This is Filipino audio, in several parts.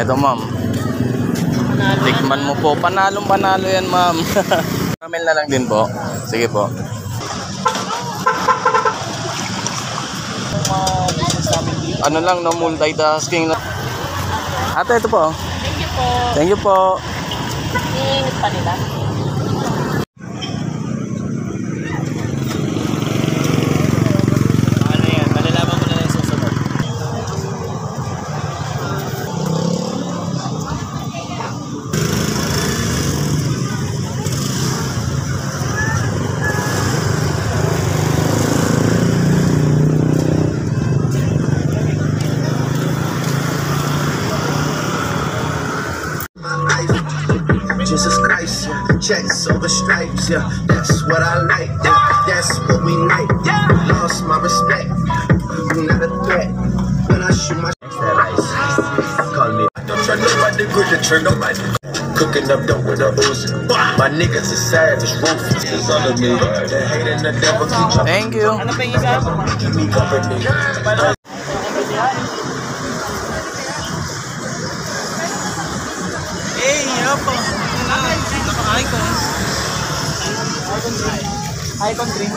Eto ma'am. Tikman mo po. Panalong panalo yan ma'am. Caramel na lang din po. Sige po. Ano lang no, multitasking na. Ate, ito po. Thank you po. Thank you po. Iinit pa nila. Ano yan? Malalaman mo na lang susunod. Jesus Christ, checks over stripes, yeah, that's what I like, yeah, that's what we like, yeah, lost my respect, you're not a threat, when I shoot my call me, don't try nobody good to turn nobody, cooking up dope with a Uzi, my niggas are savage, ruthless, cause all of me, the hate and the devil keep trying. Thank you. Keep me company. Icon 3.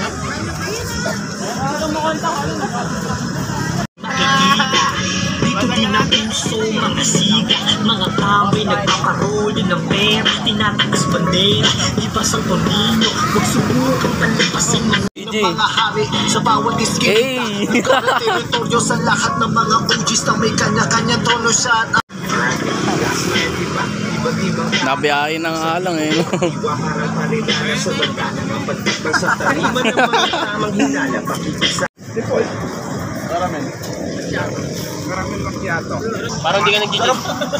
Dito pinapuso mga siga, mga kaway nagpaparoli ng pera, tinatagas bandera, ibas ang pamilyo, magsubukan palampasin ng mga hari sa bawat iskita. Teritoryo sa lahat ng mga ujis na may kanya-kanya trono siya. Nabiyahin ng alang eh. Caramel macchiato. Parang di ka nag-gigil.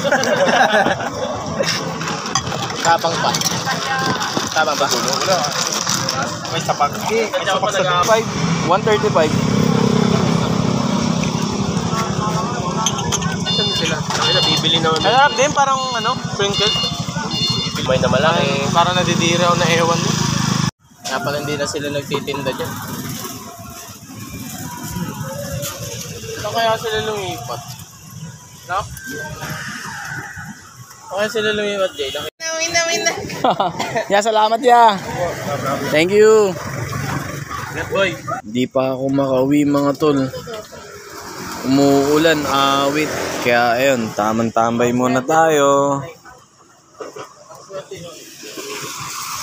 Tapang pa. Tapang ba? May sapak. May sapak sa 135. Sila. Bibili na. Masarap din, parang ano, sprinkles. May na malaki. Parang nadidira o na ewan mo. Kaya pala hindi na sila nagtitinda dyan. Saan kaya sila lumipat? No? Saan kaya sila lumipat, Jay? Win na. Ya, salamat ya. Thank you. Boy. Di pa ako makauwi mga tol. Umuulan, awit. Kaya ayun, tamang tambay muna tayo.